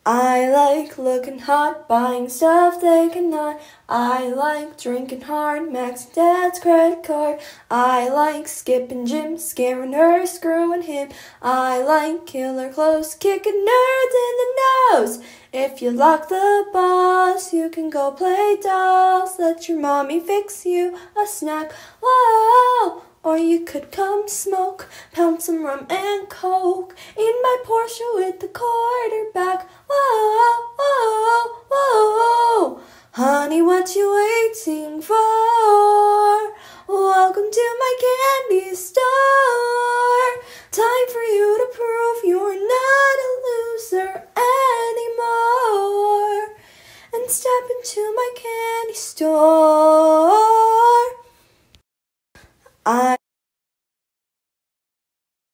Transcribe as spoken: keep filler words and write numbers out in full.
I like looking hot, buying stuff they cannot. I like drinking hard, maxing dad's credit card. I like skipping gym, scaring her, screwing him. I like killer clothes, kicking nerds in the nose. If you lock the balls, you can go play dolls. Let your mommy fix you a snack. Whoa! Or you could come smoke, pound some rum and coke in my Porsche with the quarterback. Whoa, whoa, whoa. Honey, what you waiting for? Welcome to my candy store. Time for you to prove you're not a loser anymore. And step into my candy store. I